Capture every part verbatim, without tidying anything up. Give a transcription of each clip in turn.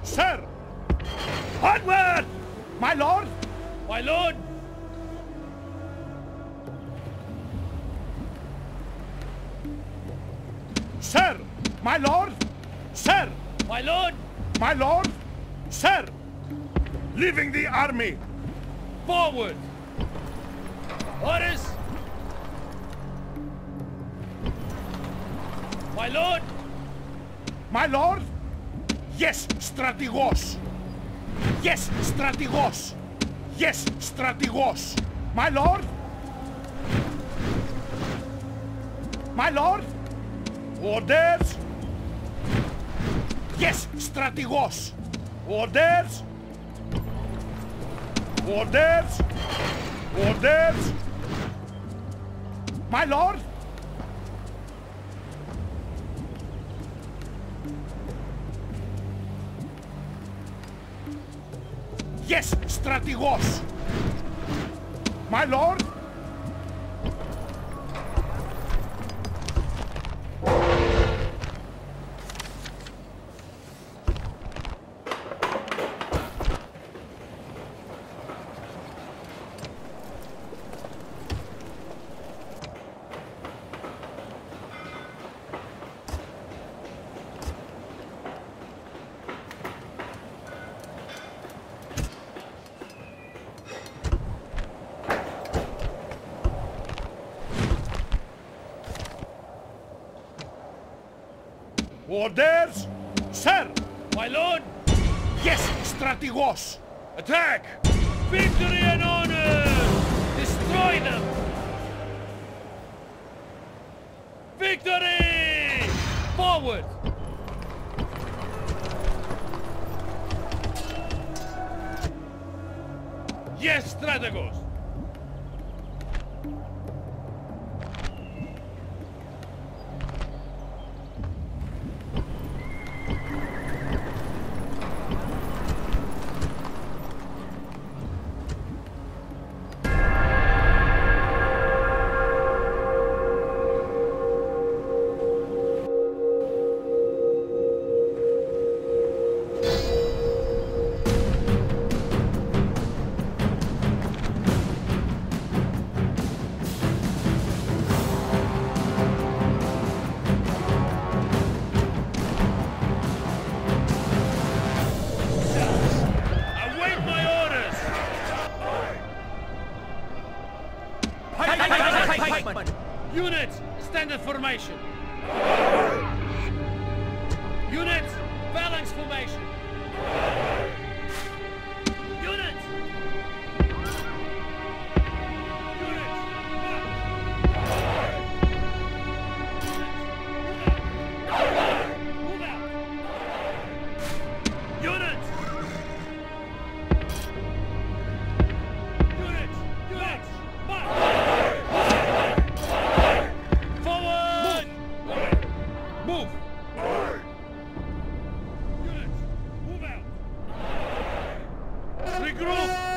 Sir! Onward! My lord! My lord! Sir! My lord! Sir! My lord! My lord! Sir! Leaving the army! Forward! Orders! My lord! My lord! Yes, strategos! Yes, strategos! Yes, strategos! My lord! My lord! Orders! Yes, strategos! Orders! Orders! Orders! My lord! Yes, strategos! My lord! Orders! Sir! My lord! Yes, strategos! Attack! Victory and honor! Destroy them! Victory! Forward! Yes, strategos! Units, standard formation. Units, phalanx formation. Units. Units, march. Move out. Units. Units, units, march. Move! Units, move out! Regroup!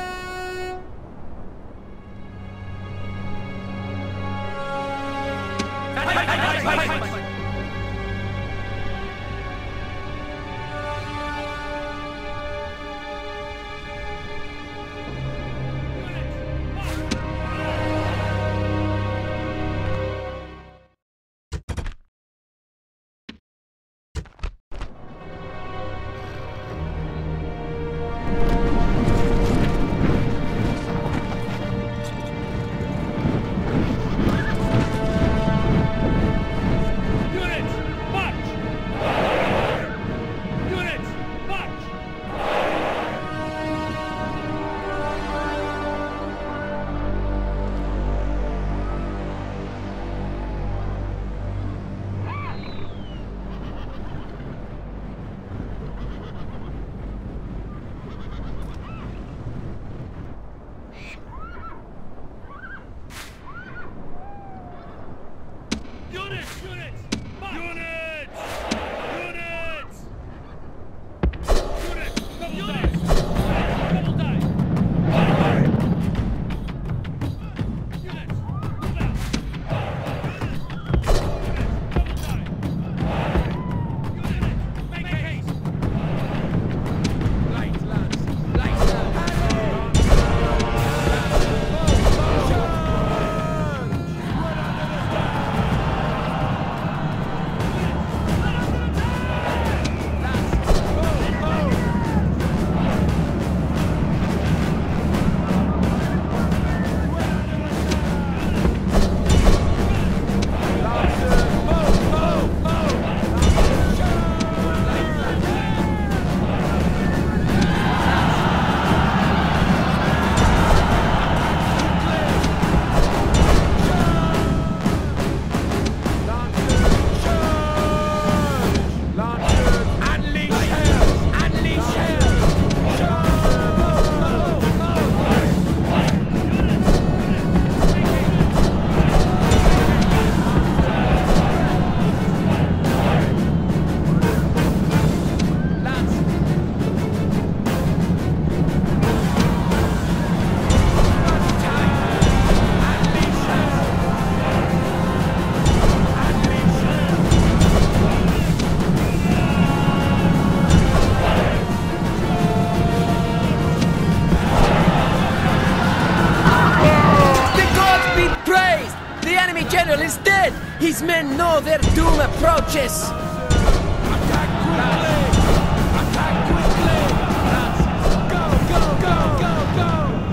approaches! Attack quickly! Attack quickly! Go, go, go, go, go!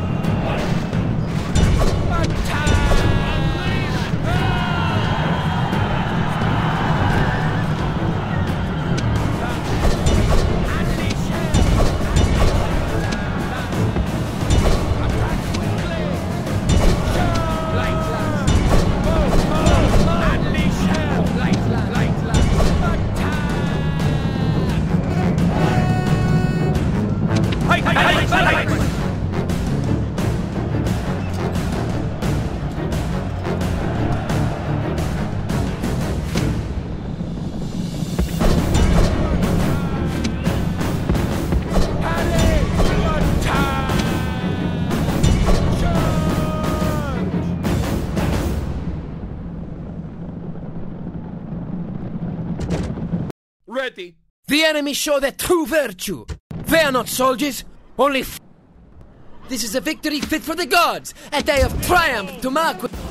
Attack! Unleash hell! Attack quickly! Light, light! Move, move, move! Unleash hell! Light, light, light, light! Attack! Hey, hey, hey, hey, hey. Harry! Attack! Ready. The enemy show their true virtue. They are not soldiers, only f- This is a victory fit for the gods, a day of triumph to mark with...